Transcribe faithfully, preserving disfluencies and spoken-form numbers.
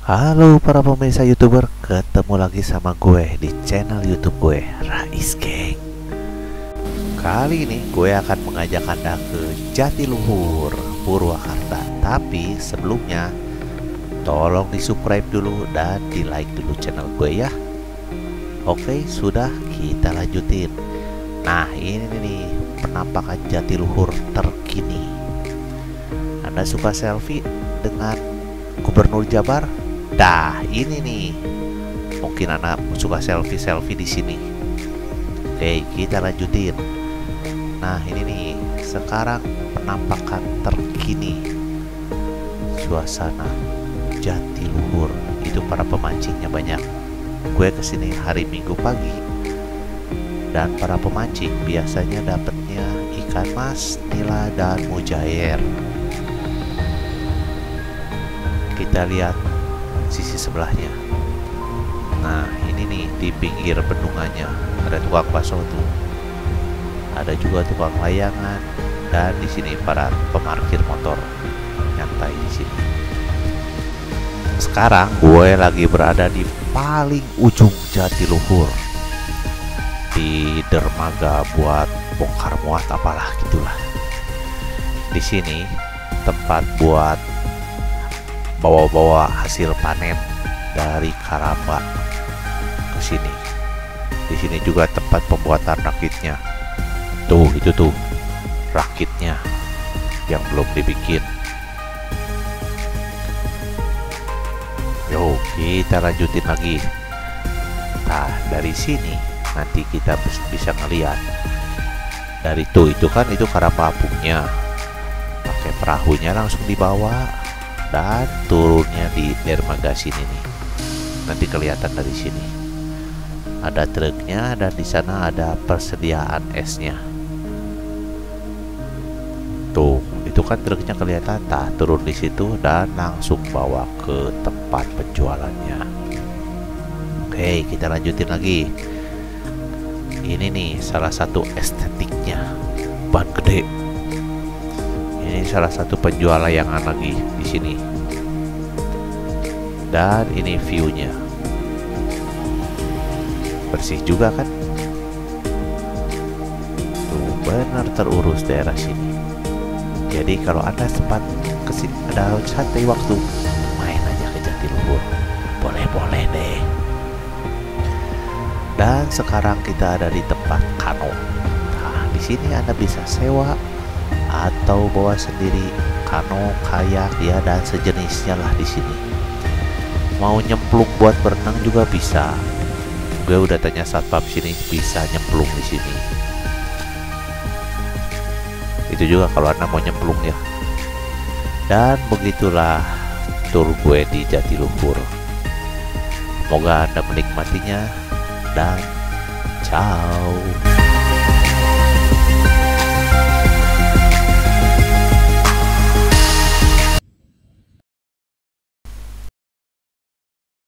Halo para pemirsa YouTuber, ketemu lagi sama gue di channel YouTube gue, Rais Gang. Kali ini gue akan mengajak Anda ke Jatiluhur, Purwakarta. Tapi sebelumnya, tolong di subscribe dulu dan di like dulu channel gue ya. Oke, sudah, kita lanjutin. Nah, ini nih penampakan Jatiluhur terkini. Anda suka selfie dengan Gubernur Jabar? Dah, ini nih. Mungkin anak suka selfie-selfie di sini. Oke, kita lanjutin. Nah, ini nih. Sekarang penampakan terkini suasana Jatiluhur. Itu para pemancingnya banyak. Gue kesini hari Minggu pagi. Dan para pemancing biasanya dapatnya ikan mas, nila, dan mujair. Kita lihat sisi sebelahnya. Nah, ini nih di pinggir bendungannya ada tukang bakso tuh. Ada juga tukang layangan dan di sini para pemarkir motor nyantai di sini. Sekarang gue lagi berada di paling ujung Jatiluhur. Di dermaga buat bongkar muat apalah gitulah. Di sini tempat buat bawa-bawa hasil panen dari Karamba ke sini. Di sini juga tempat pembuatan rakitnya. Tuh, itu tuh rakitnya yang belum dibikin. Yo, kita lanjutin lagi. Nah, dari sini nanti kita bisa ngeliat. Dari tuh, itu kan itu Karamba apungnya. Pakai perahunya langsung dibawa. Dan turunnya di dermaga sini nih. Nanti kelihatan dari sini. Ada truknya dan di sana ada persediaan esnya. Tuh, itu kan truknya kelihatan. Tah, turun di situ dan langsung bawa ke tempat penjualannya. Oke, kita lanjutin lagi. Ini nih salah satu estetiknya. Ban gede. Ini salah satu penjual layangan lagi di sini. Dan ini view-nya. Bersih juga kan? Tuh, benar terurus daerah sini. Jadi kalau Anda sempat kesini, ada santai waktu, main aja ke Jatiluhur. Boleh-boleh deh. Dan sekarang kita ada di tempat kano. Nah, di sini Anda bisa sewa atau bawa sendiri kano, kayak ya dan sejenisnya lah di sini. Mau nyemplung buat berenang juga bisa. Gue udah tanya satpam sini bisa nyemplung di sini. Itu juga kalau Anda mau nyemplung ya. Dan begitulah tur gue di Jatiluhur. Semoga Anda menikmatinya dan ciao.